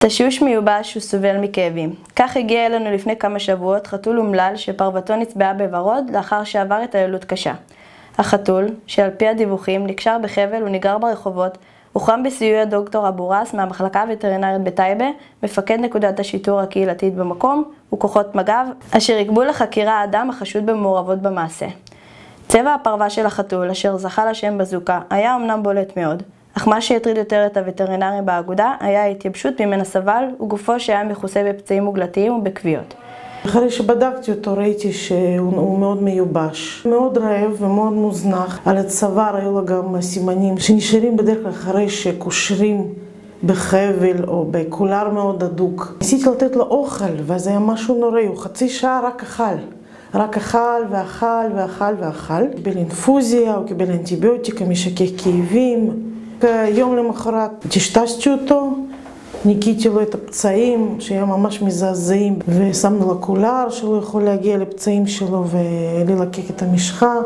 תשוש מיובש וסובל מכאבים. כך הגיע אלינו לפני כמה שבועות חתול אומלל שפרוותו נצבעה בוורוד לאחר שעבר התעללות קשה. החתול, שעל פי הדיווחים נקשר בחבל ונגרר ברחובות, הוחרם בסיוע דוקטור אבו ראס מהמחלקה הווטרינרית בטייבה, מפקד נקודת השיטור הקהילתית במקום, וכוחות מג"ב, אשר יקבעו לחקירה האדם החשוד במעורבות במעשה. צבע הפרווה של החתול, אשר זכה לשם בזוקה, היה אמנם בולט מאוד, אך מה שהטריד יותר את הווטרינרים באגודה היה ההתייבשות ממנה סבל וגופו שהיה מכוסה בפצעים מוגלתיים ובכוויות. אחרי שבדקתי אותו ראיתי שהוא מאוד מיובש, מאוד רעב ומאוד מוזנח. על הצוואר היו לו גם סימנים שנשארים בדרך כלל אחרי שקושרים בחבל או בקולר מאוד הדוק. ניסיתי לתת לו אוכל וזה היה משהו נוראי, הוא חצי שעה רק אכל ואכל. קיבל אינפוזיה, הוא קיבל אנטיביוטיקה, משכך כאבים. יום למחרת טשטשתי אותו, ניקיתי לו את הפצעים שהיה ממש מזעזעים ושמנו לו קולר שלא יכול להגיע לפצעים שלו וללקק את המשחה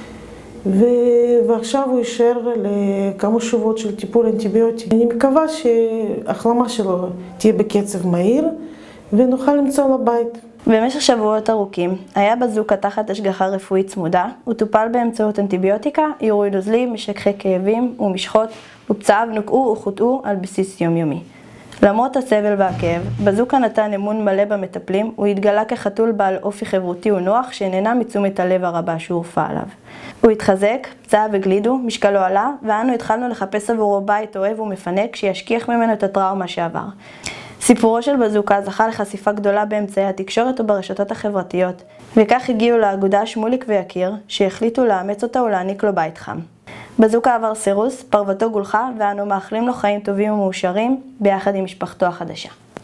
ועכשיו הוא יישאר לכמה שבועות של טיפול אנטיביוטי. אני מקווה שההחלמה שלו תהיה בקצב מהיר ונוכל למצוא לו בית. במשך שבועות ארוכים היה בזוקה תחת השגחה רפואית צמודה, הוא טופל באמצעות אנטיביוטיקה, עירוי נוזלי, משככי כאבים ומשחות, ופצעיו נוקעו וחוטאו על בסיס יומיומי. למרות הסבל והכאב, בזוקה נתן אמון מלא במטפלים, הוא התגלה כחתול בעל אופי חברותי ונוח שנהנה מתשומת הלב הרבה שהורפה עליו. הוא התחזק, פצעיו הגלידו, משקלו עלה, ואנו התחלנו לחפש עבורו בית אוהב ומפנק שישכיח ממנו את הטראומה שעבר. סיפורו של בזוקה זכה לחשיפה גדולה באמצעי התקשורת וברשתות החברתיות, וכך הגיעו לאגודה שמוליק ויקיר, שהחליטו לאמץ אותה ולהעניק לו בית חם. בזוקה עבר סירוס, פרוותו גולחה, ואנו מאחלים לו חיים טובים ומאושרים ביחד עם משפחתו החדשה.